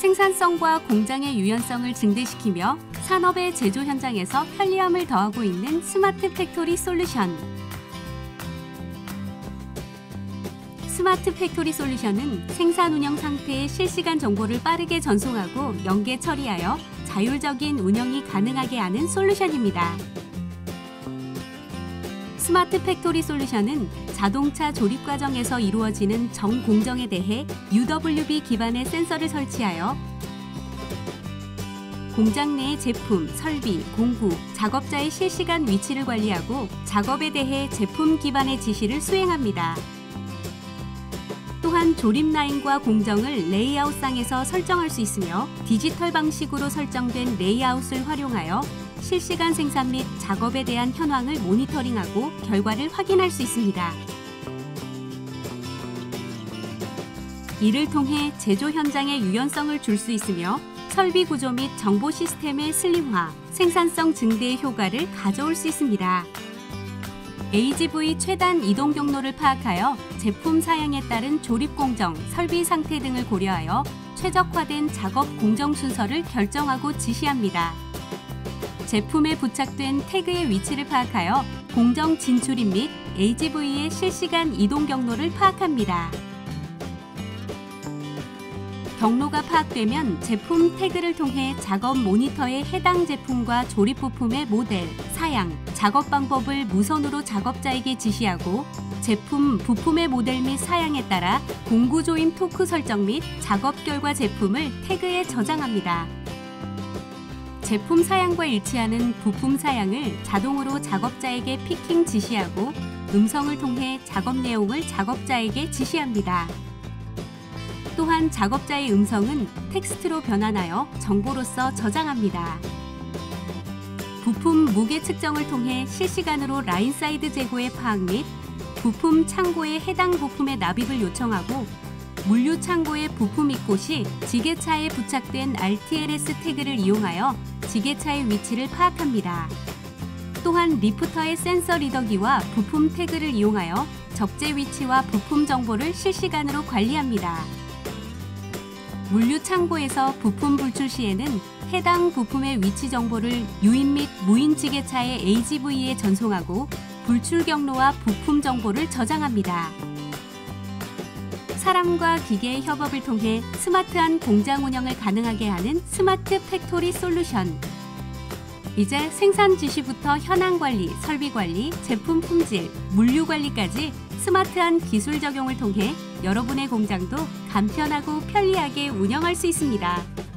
생산성과 공장의 유연성을 증대시키며 산업의 제조 현장에서 편리함을 더하고 있는 스마트 팩토리 솔루션. 스마트 팩토리 솔루션은 생산 운영 상태의 실시간 정보를 빠르게 전송하고 연계 처리하여 자율적인 운영이 가능하게 하는 솔루션입니다. 스마트 팩토리 솔루션은 자동차 조립 과정에서 이루어지는 정 공정에 대해 UWB 기반의 센서를 설치하여 공장 내의 제품, 설비, 공구, 작업자의 실시간 위치를 관리하고 작업에 대해 제품 기반의 지시를 수행합니다. 또한 조립 라인과 공정을 레이아웃상에서 설정할 수 있으며 디지털 방식으로 설정된 레이아웃을 활용하여 실시간 생산 및 작업에 대한 현황을 모니터링하고 결과를 확인할 수 있습니다. 이를 통해 제조 현장의 유연성을 줄 수 있으며 설비 구조 및 정보 시스템의 슬림화, 생산성 증대의 효과를 가져올 수 있습니다. AGV 최단 이동 경로를 파악하여 제품 사양에 따른 조립 공정, 설비 상태 등을 고려하여 최적화된 작업 공정 순서를 결정하고 지시합니다. 제품에 부착된 태그의 위치를 파악하여 공정 진출입 및 AGV의 실시간 이동 경로를 파악합니다. 경로가 파악되면 제품 태그를 통해 작업 모니터에 해당 제품과 조립 부품의 모델, 사양, 작업 방법을 무선으로 작업자에게 지시하고 제품, 부품의 모델 및 사양에 따라 공구 조임 토크 설정 및 작업 결과 제품을 태그에 저장합니다. 제품 사양과 일치하는 부품 사양을 자동으로 작업자에게 피킹 지시하고 음성을 통해 작업 내용을 작업자에게 지시합니다. 또한 작업자의 음성은 텍스트로 변환하여 정보로서 저장합니다. 부품 무게 측정을 통해 실시간으로 라인 사이드 재고의 파악 및 부품 창고에 해당 부품의 납입을 요청하고 물류 창고의 부품 입고 시 지게차에 부착된 RTLS 태그를 이용하여 지게차의 위치를 파악합니다. 또한 리프터의 센서 리더기와 부품 태그를 이용하여 적재 위치와 부품 정보를 실시간으로 관리합니다. 물류 창고에서 부품 불출 시에는 해당 부품의 위치 정보를 유인 및 무인 지게차의 AGV에 전송하고 불출 경로와 부품 정보를 저장합니다. 사람과 기계의 협업을 통해 스마트한 공장 운영을 가능하게 하는 스마트 팩토리 솔루션. 이제 생산 지시부터 현황 관리, 설비 관리, 제품 품질, 물류 관리까지 스마트한 기술 적용을 통해 여러분의 공장도 간편하고 편리하게 운영할 수 있습니다.